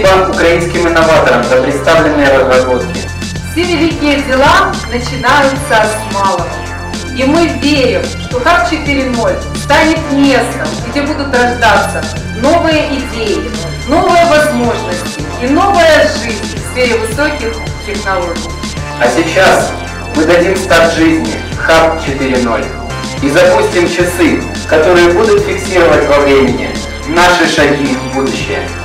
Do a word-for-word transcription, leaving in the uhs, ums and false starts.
Спасибо украинским инноваторам за представленные разработки. Все великие дела начинаются с малого. И мы верим, что хаб четыре ноль станет местом, где будут рождаться новые идеи, новые возможности и новая жизнь в сфере высоких технологий. А сейчас мы дадим старт жизни хаб четыре ноль и запустим часы, которые будут фиксировать во времени наши шаги в будущее.